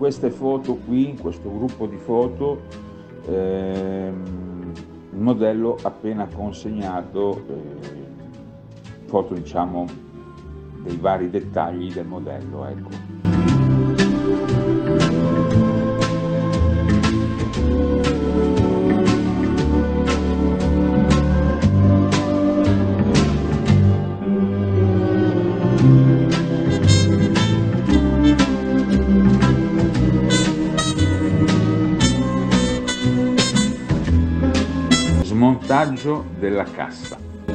queste foto qui, in questo gruppo di foto, il modello appena consegnato, foto diciamo dei vari dettagli del modello, ecco. Smontaggio della cassa.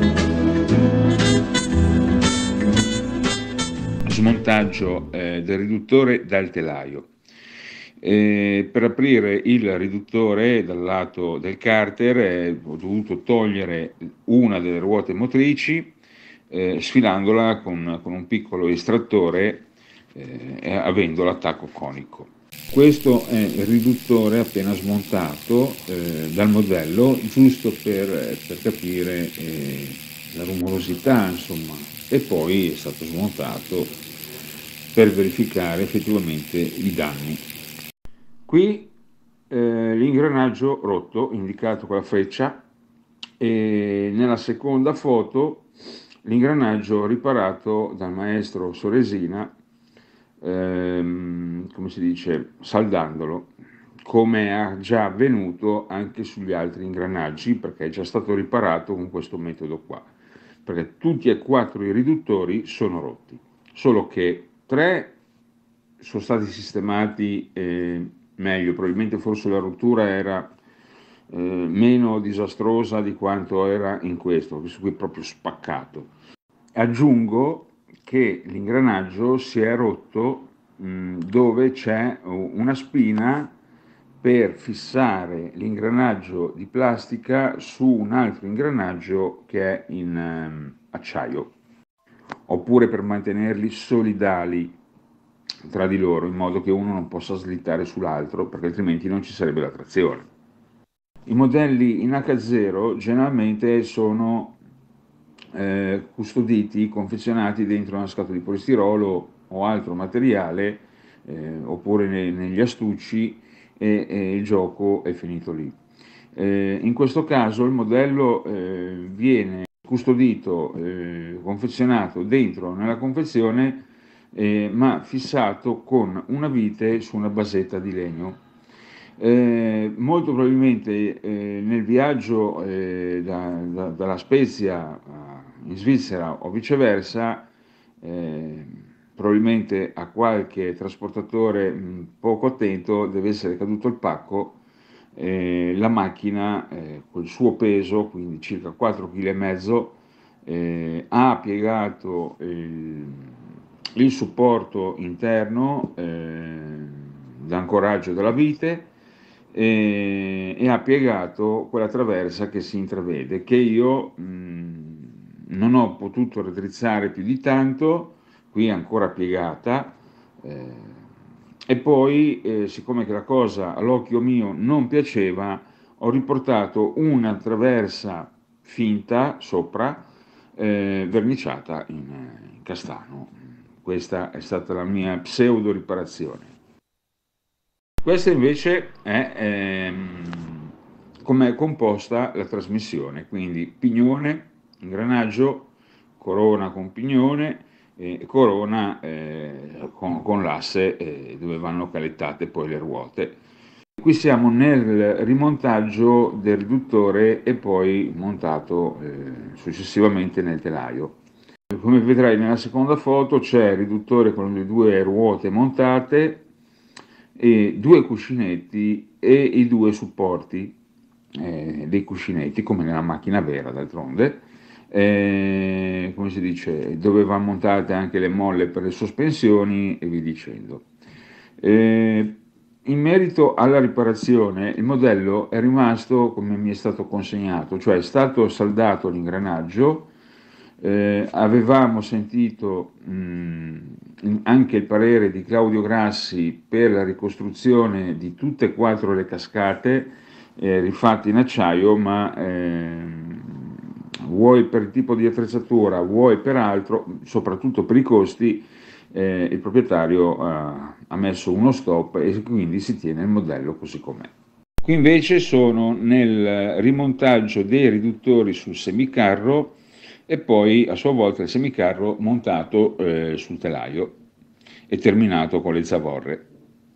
Smontaggio del riduttore dal telaio. Per aprire il riduttore dal lato del carter ho dovuto togliere una delle ruote motrici sfilandola con un piccolo estrattore avendo l'attacco conico. Questo è il riduttore appena smontato dal modello, giusto per capire la rumorosità, insomma, e poi è stato smontato per verificare effettivamente i danni. Qui l'ingranaggio rotto, indicato con la freccia, e nella seconda foto l'ingranaggio riparato dal maestro Soresina, come si dice, saldandolo, come è già avvenuto anche sugli altri ingranaggi, perché è già stato riparato con questo metodo qua, perché tutti e 4 i riduttori sono rotti, solo che 3 sono stati sistemati meglio, probabilmente forse la rottura era meno disastrosa di quanto era in questo qui è proprio spaccato. Aggiungo che l'ingranaggio si è rotto dove c'è una spina per fissare l'ingranaggio di plastica su un altro ingranaggio che è in acciaio, oppure per mantenerli solidali tra di loro in modo che uno non possa slittare sull'altro, perché altrimenti non ci sarebbe la trazione. I modelli in H0 generalmente sono custoditi, confezionati dentro una scatola di polistirolo o altro materiale, oppure negli astucci, e il gioco è finito lì. In questo caso il modello viene custodito, confezionato dentro nella confezione, ma fissato con una vite su una basetta di legno. Molto probabilmente nel viaggio dalla Spezia in Svizzera o viceversa, probabilmente a qualche trasportatore poco attento deve essere caduto il pacco, la macchina col suo peso, quindi circa 4,5 kg, ha piegato il supporto interno d'ancoraggio della vite e ha piegato quella traversa che si intravede, che io non ho potuto raddrizzare più di tanto, qui è ancora piegata, e poi siccome che la cosa all'occhio mio non piaceva, ho riportato una traversa finta sopra, verniciata in castano. Questa è stata la mia pseudo riparazione. Questa invece è come è composta la trasmissione, quindi pignone, ingranaggio, corona con pignone, corona con l'asse dove vanno calettate poi le ruote. Qui siamo nel rimontaggio del riduttore e poi montato successivamente nel telaio. Come vedrai nella seconda foto c'è il riduttore con le 2 ruote montate, e 2 cuscinetti e i 2 supporti dei cuscinetti, come nella macchina vera d'altronde, come si dice, dove vanno montate anche le molle per le sospensioni e via dicendo. In merito alla riparazione, il modello è rimasto come mi è stato consegnato, cioè è stato saldato l'ingranaggio. Avevamo sentito anche il parere di Claudio Grassi per la ricostruzione di tutte e 4 le cascate rifatte in acciaio, ma vuoi per il tipo di attrezzatura, vuoi per altro, soprattutto per i costi, il proprietario ha messo uno stop e quindi si tiene il modello così com'è. Qui invece sono nel rimontaggio dei riduttori sul semicarro e poi a sua volta il semicarro montato sul telaio e terminato con le zavorre.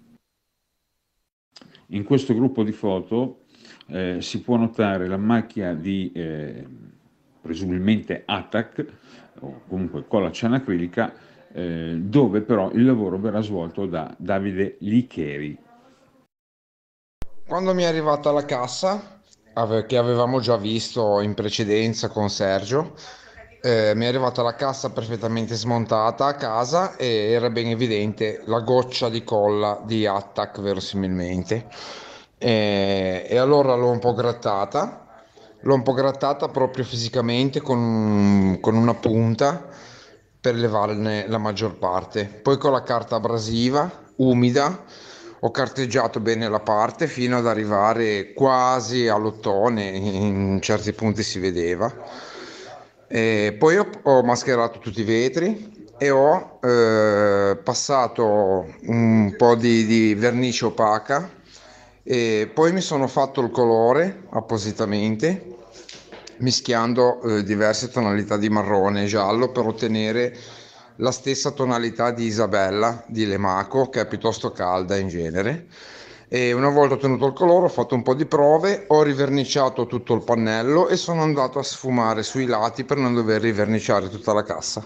In questo gruppo di foto si può notare la macchia di presumibilmente Attac o comunque colla cianacrilica, dove però il lavoro verrà svolto da Davide Licheri. Quando mi è arrivata la cassa, che avevamo già visto in precedenza con Sergio, mi è arrivata la cassa perfettamente smontata a casa e era ben evidente la goccia di colla di Attack verosimilmente. E allora l'ho un po' grattata proprio fisicamente con una punta per levarne la maggior parte. Poi con la carta abrasiva umida ho carteggiato bene la parte fino ad arrivare quasi all'ottone, in certi punti si vedeva. E poi ho mascherato tutti i vetri e ho passato un po' di vernice opaca e poi mi sono fatto il colore appositamente mischiando diverse tonalità di marrone e giallo per ottenere la stessa tonalità di Isabella di Lemaco, che è piuttosto calda in genere. E una volta ottenuto il colore ho fatto un po' di prove, ho riverniciato tutto il pannello e sono andato a sfumare sui lati per non dover riverniciare tutta la cassa.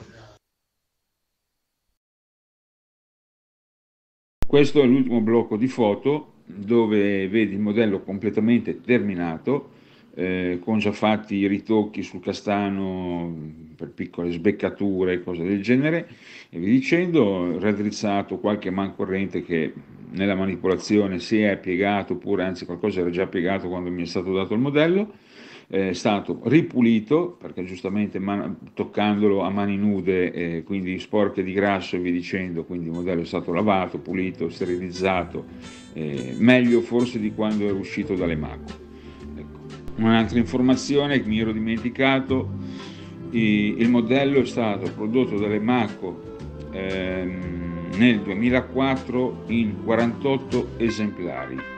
Questo è l'ultimo blocco di foto dove vedi il modello completamente terminato, con già fatti i ritocchi sul castano per piccole sbeccature, cose del genere, e via dicendo, raddrizzato qualche mancorrente che nella manipolazione si è piegato, oppure anzi qualcosa era già piegato quando mi è stato dato il modello, è stato ripulito perché giustamente toccandolo a mani nude, quindi sporche di grasso e via dicendo, quindi il modello è stato lavato, pulito, sterilizzato, meglio forse di quando era uscito dalle Maco. Ecco. Un'altra informazione che mi ero dimenticato: il modello è stato prodotto dalle Maco nel 2004 in 48 esemplari.